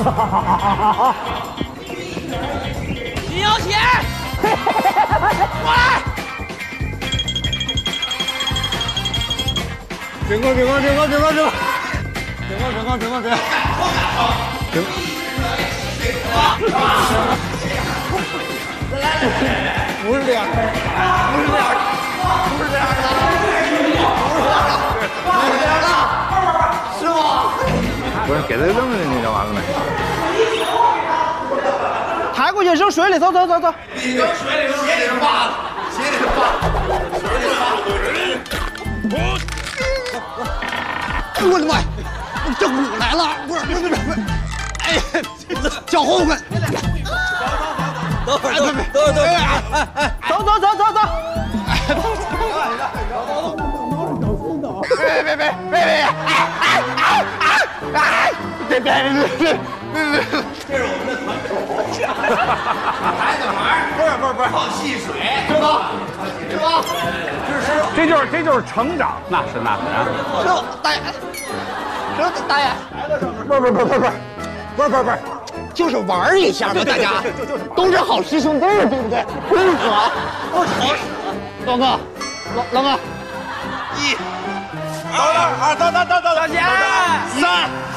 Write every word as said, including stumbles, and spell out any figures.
你要钱？过来！ 停过，停过，停过，停过，停过，停过，停过，停过，停过，停。不是这样，不是这样，不是这样的，不是这样的，师傅，不是给他扔进去就完了呗。 抬过去扔水里，走走走走。 你扔水里头，鞋里头扒了，鞋里头扒了，水里扒了。 我的妈呀！这鼓来了！不是不是不是不是！哎呀，脚后跟。等会儿，等会儿，等会儿，等会儿！哎哎，走走走走走！哎，走走走走走！别别别别别！哎哎哎哎哎！别别别别别！ 这是我们的团队。孩子玩不是不是不是靠戏水， 师傅，师傅， 这是这就是这就是成长，那是那是啊。 师傅，大爷，师傅大爷，不是不是不是不是不是不是不是不是，就是玩一下嘛，大家都是好师兄弟，对不对？不是说，不是好。老哥，老老哥， 一、二、二、等等等等， 小钱， 三。